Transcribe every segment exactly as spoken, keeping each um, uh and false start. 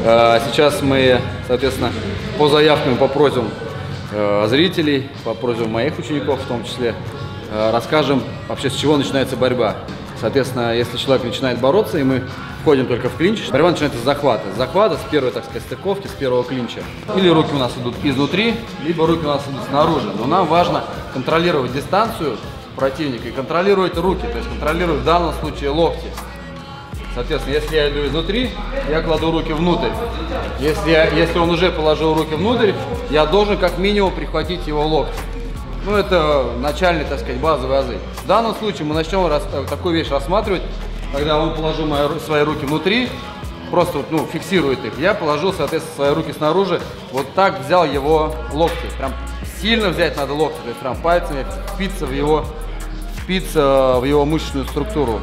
Сейчас мы, соответственно, по заявкам попросим зрителей, попросим моих учеников в том числе, расскажем вообще, с чего начинается борьба. Соответственно, если человек начинает бороться, и мы входим только в клинч, борьба начинается с захвата. С захвата, с первой, так сказать, стыковки, с первого клинча. Или руки у нас идут изнутри, либо руки у нас идут снаружи. Но нам важно контролировать дистанцию противника и контролировать руки, то есть контролировать в данном случае локти. Соответственно, если я иду изнутри, я кладу руки внутрь. Если, я, если он уже положил руки внутрь, я должен как минимум прихватить его локти. Ну, это начальный, так сказать, базовый азы. В данном случае мы начнем рас, такую вещь рассматривать, когда он положил мои, свои руки внутри, просто ну, фиксирует их. Я положил, соответственно, свои руки снаружи, вот так взял его локти. Прям сильно взять надо локти, то есть прям пальцами впиться в его, впиться в его мышечную структуру.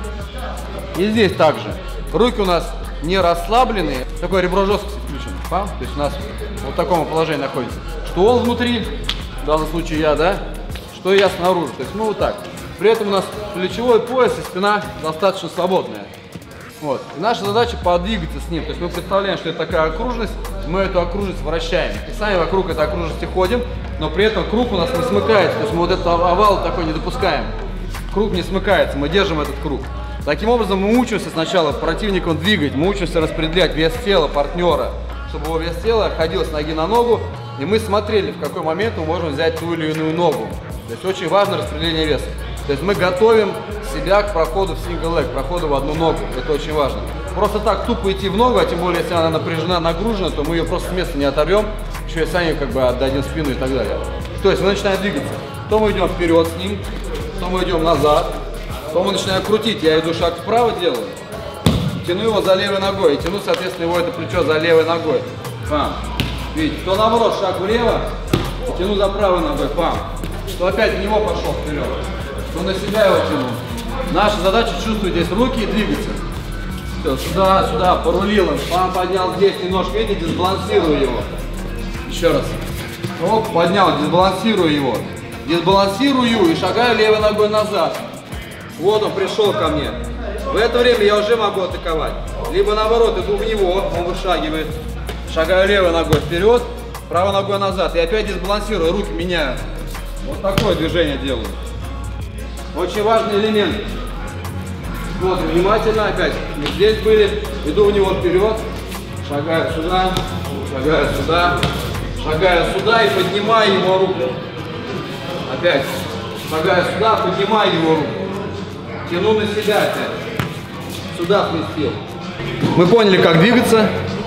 И здесь также. Руки у нас не расслабленные. Такое ребро жесткости включено. То есть у нас вот в таком положении находится. Что он внутри, в данном случае я, да, что я снаружи. То есть, ну вот так. При этом у нас плечевой пояс и спина достаточно свободная. Вот. И наша задача подвигаться с ним. То есть мы представляем, что это такая окружность, мы эту окружность вращаем. И сами вокруг этой окружности ходим, но при этом круг у нас не смыкается. То есть мы вот этот овал такой не допускаем. Круг не смыкается, мы держим этот круг. Таким образом, мы учимся сначала противником двигать, мы учимся распределять вес тела партнера, чтобы его вес тела ходил с ноги на ногу, и мы смотрели, в какой момент мы можем взять ту или иную ногу. То есть очень важно распределение веса. То есть мы готовим себя к проходу в сингл лег, к проходу в одну ногу. Это очень важно. Просто так тупо идти в ногу, а тем более, если она напряжена, нагружена, то мы ее просто с места не оторвем, еще и сами как бы отдадим спину и так далее. То есть мы начинаем двигаться. То мы идем вперед с ним, то мы идем назад. То мы начинаем крутить, я иду шаг вправо делаю, тяну его за левой ногой, и тяну, соответственно, его это плечо за левой ногой. Пам. Видите, то наоборот, шаг влево, и тяну за правой ногой, пам. То опять в него пошел вперед, то на себя его тяну. Наша задача чувствовать здесь руки и двигаться. Все, сюда, сюда, порулил он, пам, поднял здесь немножко, видите, дисбалансирую его. Еще раз. Оп, поднял, дисбалансирую его. Дисбалансирую и шагаю левой ногой назад. Вот он пришел ко мне. В это время я уже могу атаковать. Либо наоборот, иду в него, он вышагивает. Шагаю левой ногой вперед, правой ногой назад. И опять дисбалансирую, руки меняю. Вот такое движение делаю. Очень важный элемент. Смотрим внимательно опять. Мы здесь были, иду в него вперед. Шагаю сюда, шагаю сюда, шагаю сюда и поднимаю его руку. Опять. Шагаю сюда, поднимаю его руку. Тяну на себя опять. Сюда сместил. Мы поняли, как двигаться.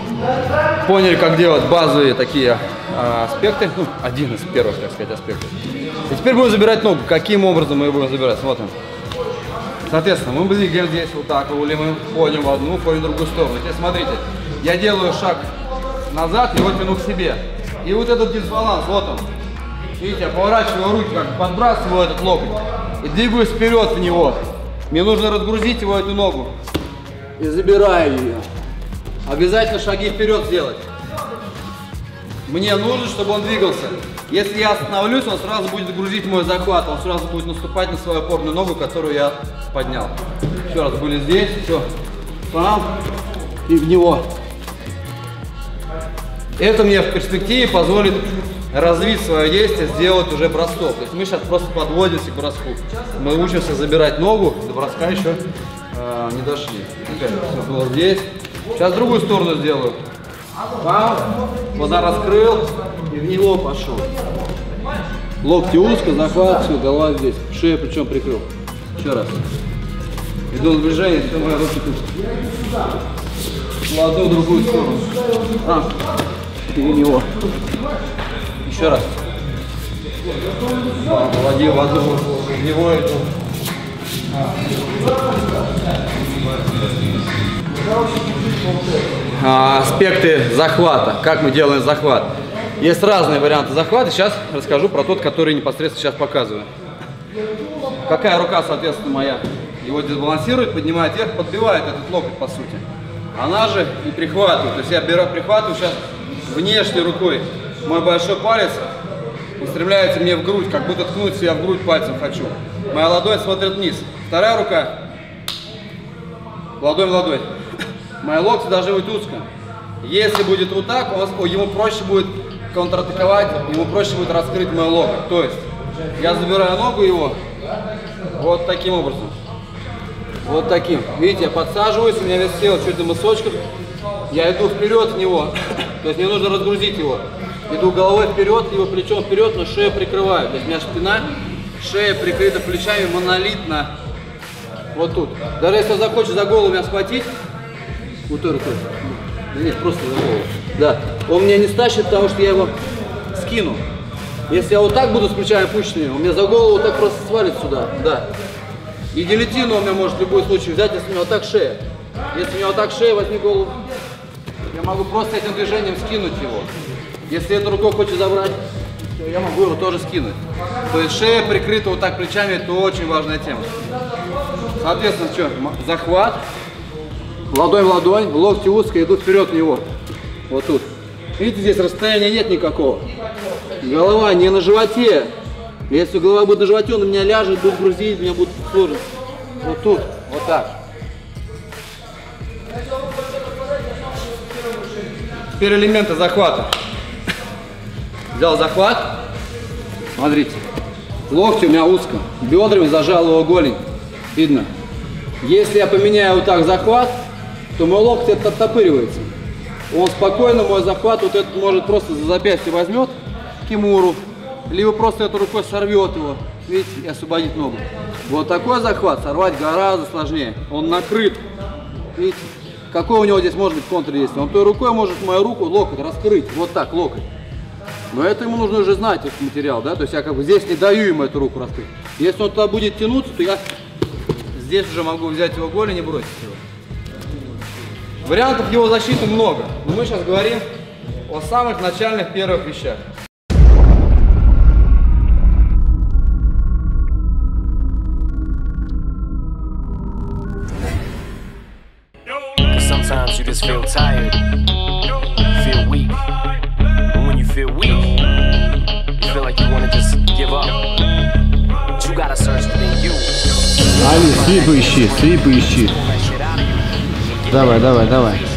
Поняли, как делать базовые такие а, аспекты. Ну, один из первых, так сказать, аспектов. И теперь будем забирать ногу. Каким образом мы ее будем забирать? Смотрим. Соответственно, мы двигаем здесь вот так, или мы ходим в одну, ходим в другую сторону. Теперь смотрите. Я делаю шаг назад, его тяну к себе. И вот этот дисбаланс, вот он. Видите, я поворачиваю руки, как подбрасываю этот локоть. И двигаюсь вперед в него. Мне нужно разгрузить его эту ногу. И забираю ее. Обязательно шаги вперед сделать. Мне нужно, чтобы он двигался. Если я остановлюсь, он сразу будет грузить мой захват. Он сразу будет наступать на свою опорную ногу, которую я поднял. Еще раз, были здесь. Все. Пам. И в него. Это мне в перспективе позволит развить свое действие, сделать уже бросок. То есть мы сейчас просто подводимся к броску. Мы учимся забирать ногу, до броска еще э, не дошли. Опять все было здесь. Сейчас другую сторону сделаю. Пам, глаза раскрыл и в него пошел. Локти узко, захват, все, голова здесь. Шею причем прикрыл. Еще раз. Иду на движение, все мои руки тут. В одну, в другую сторону. А, и в него. Еще раз. Вводи в одну, в него эту. А, аспекты захвата. Как мы делаем захват? Есть разные варианты захвата. Сейчас расскажу про тот, который непосредственно сейчас показываю. Какая рука, соответственно, моя его дисбалансирует, поднимает вверх, подбивает этот локоть, по сути. Она же и прихватывает. То есть я беру, прихватываю сейчас внешней рукой. Мой большой палец устремляется мне в грудь, как будто ткнуть себя в грудь пальцем хочу. Моя ладонь смотрит вниз. Вторая рука. Ладонь в ладонь. Мои локти должны быть узко. Если будет вот так, он, ему проще будет контратаковать, ему проще будет раскрыть мою локоть. То есть я забираю ногу его вот таким образом. Вот таким. Видите, я подсаживаюсь, у меня вес тела чуть на мысочках. Я иду вперед в него. То есть мне нужно разгрузить его. Иду головой вперед, его плечом вперед, но шею прикрываю. То есть у меня спина, шея прикрыта плечами монолитно. Вот тут. Даже если он захочет за голову меня схватить, вот той рукой. Нет, просто за голову. Да. Он меня не стащит, потому что я его скину. Если я вот так буду с плечами опущенными, он меня за голову вот так просто свалит сюда. Да. И гильотину у меня может в любой случай взять, если у меня вот так шея. Если у меня вот так шея, возьми голову. Я могу просто этим движением скинуть его. Если эту рукой хочет забрать, то я могу его тоже скинуть. То есть шея прикрыта вот так плечами, это очень важная тема. Соответственно, что? Захват. Ладонь в ладонь, локти узко, иду вперед в него. Вот тут. Видите, здесь расстояния нет никакого. Голова не на животе. Если голова будет на животе, он на меня ляжет, будет грузить, меня будет сложно. Вот тут, вот так. Теперь элементы захвата. Взял захват. Смотрите. Локти у меня узко. Бедрами зажал его голень. Видно. Если я поменяю вот так захват, то мой локоть это оттопыривается. Он спокойно, мой захват, вот этот может просто за запястье возьмет кимуру, либо просто этой рукой сорвет его, видите, и освободит ногу. Вот такой захват сорвать гораздо сложнее. Он накрыт. Видите, какой у него здесь может быть контрдействие? Он той рукой может мою руку, локоть раскрыть, вот так, локоть. Но это ему нужно уже знать, этот материал, да, то есть я как бы здесь не даю ему эту руку раскрыть. Если он туда будет тянуться, то я здесь уже могу взять его голень и бросить его. Вариантов его защиты много, но мы сейчас говорим о самых начальных первых вещах. Sometimes you just feel tired, feel weak, and when you feel weak, you feel like you want to just give up, but you gotta search within you. Ali, свипы ищи, свипы ищи. Давай, давай, давай.